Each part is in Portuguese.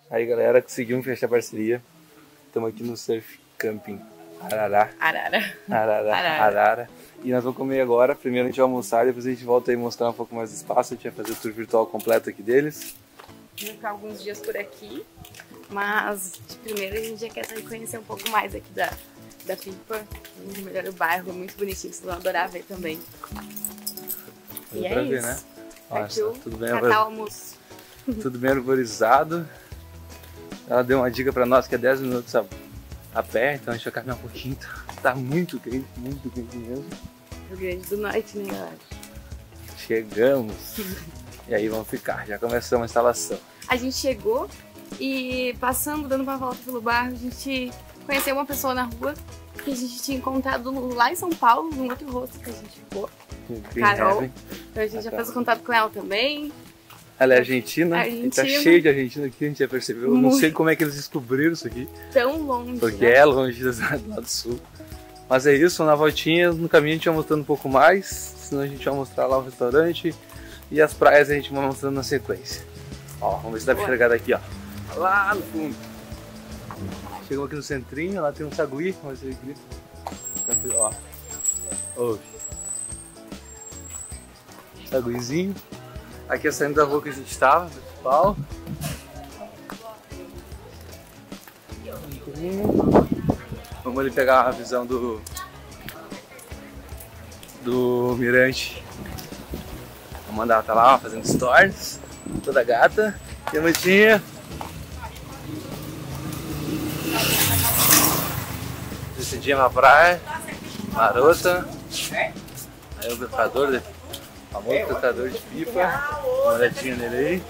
Aí galera, conseguimos fechar parceria. Estamos aqui no Surf Camping Arara. E nós vamos comer agora. Primeiro a gente vai almoçar, depois a gente volta aí mostrar um pouco mais do espaço. A gente vai fazer o tour virtual completo aqui deles. Vamos ficar alguns dias por aqui, mas de primeiro a gente já quer conhecer um pouco mais aqui da Pipa. Melhor o bairro, é muito bonitinho, vocês vão adorar ver também. E é isso, né? Partiu Nossa, tudo bem, catar o almoço. Tudo bem arborizado. Ela deu uma dica pra nós que é 10 minutos a pé, então a gente vai caminhar um pouquinho. Tá muito quente mesmo. Rio Grande do Norte, né, galera? Chegamos. E aí vamos ficar, já começamos a instalação. A gente chegou e passando, dando uma volta pelo bairro, a gente conheceu uma pessoa na rua que a gente tinha encontrado lá em São Paulo, num outro rosto que a gente ficou. Carol. Então a gente já fez o contato com ela também. Ela é argentina, e tá cheio de argentino aqui, a gente já percebeu. Eu não sei como é que eles descobriram isso aqui. Tão longe, porque é longe do lado do sul. Mas é isso, na voltinha, no caminho a gente vai mostrando um pouco mais, senão a gente vai mostrar lá o restaurante e as praias a gente vai mostrando na sequência. Ó, vamos ver se dá pra enxergar daqui, ó. Lá no fundo. Chegamos aqui no centrinho, lá tem um sagui, vamos ver aqui. Ó. Ouve. Saguizinho. Aqui é a saída da rua que a gente estava, principal. Vamos ali pegar a visão do mirante. A Amanda tá lá fazendo stories, toda gata. E a Mandinha. Descidinha na praia, marota. Aí o pescador, famoso pescador de pipa. Uma olhadinha nele aí.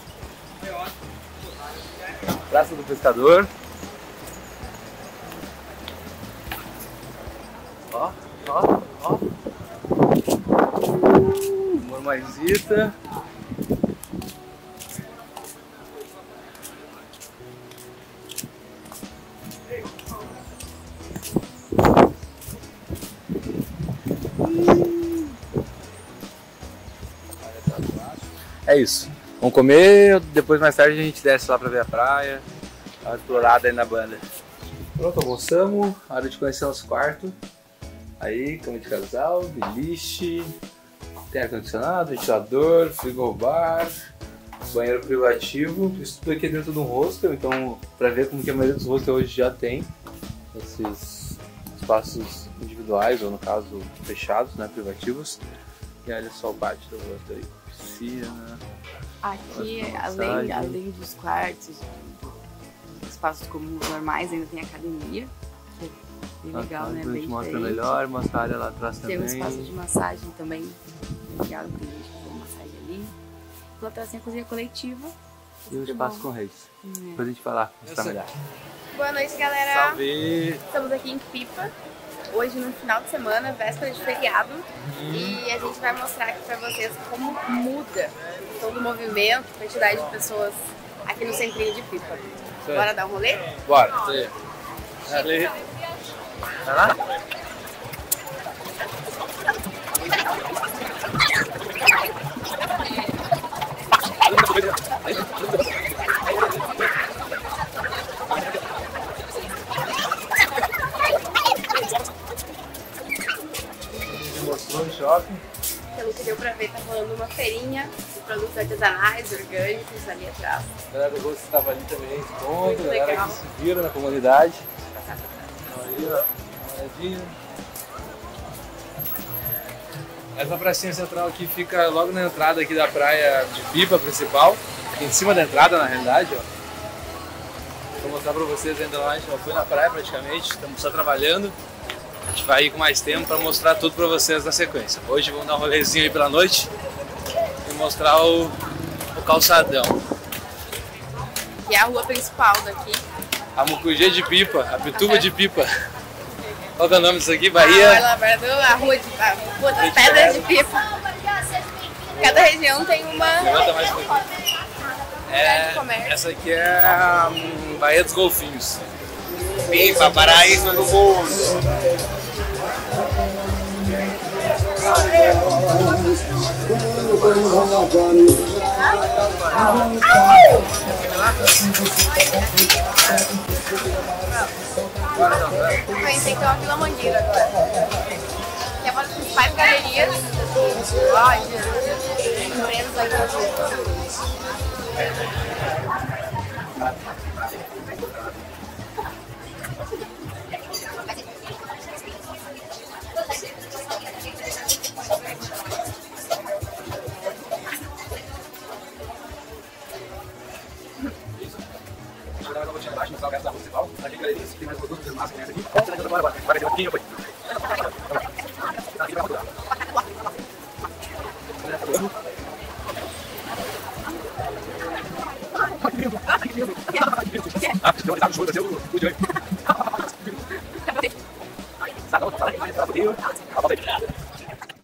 Praça do Pescador. Ó. Mormaisita. É isso. Vamos comer, depois mais tarde a gente desce lá pra ver a praia, dar uma explorada aí na banda. Pronto, almoçamos, hora de conhecer nosso quarto. Aí, cama de casal, beliche, tem ar-condicionado, ventilador, frigobar, banheiro privativo. Isso tudo aqui é dentro de um hostel, então pra ver como que a maioria dos hostels hoje já tem esses espaços individuais, ou no caso fechados, né, privativos. E olha só o pátio do hostel aí. Piscina. Aqui, além dos quartos, espaços comuns normais, ainda tem academia. Que é bem legal, né? A gente mostra melhor, uma área lá atrás também. Tem um espaço de massagem também. Legal, tem gente que faz massagem ali. Lá atrás tem a cozinha coletiva. E o espaço com reis. Depois a gente vai lá mostrar melhor. Boa noite, galera. Salve! Estamos aqui em Pipa. Hoje no final de semana, véspera de feriado, e a gente vai mostrar aqui pra vocês como muda todo o movimento, a quantidade de pessoas aqui no centrinho de Pipa. Sim. Bora dar um rolê? Bora! Ali. Vai lá? Mostrou o shopping. Pelo que deu pra ver, tá rolando uma feirinha de produtos artesanais, orgânicos ali atrás. A galera do rosto estava ali também, a galera que se vira na comunidade. Aí, ó, uma olhadinha. Essa pracinha central aqui fica logo na entrada aqui da praia de Pipa principal, aqui em cima da entrada na realidade, ó. Vou mostrar pra vocês ainda lá, a gente já foi na praia praticamente, estamos só trabalhando. A gente vai ir com mais tempo para mostrar tudo para vocês na sequência. Hoje vamos dar um rolezinho aí pela noite e mostrar o calçadão. Que é a rua principal daqui. A Mucugê de Pipa, a Pituba de Pipa. Qual que é o nome disso aqui? Bahia? A rua das Pedras de Pipa. Cada região tem uma... Mais essa aqui é a Baía dos Golfinhos. Pipa, paraíso do mundo. Conheci então a Vila Mangueira agora. Que é uma das principais galerias de empresas aqui no Brasil.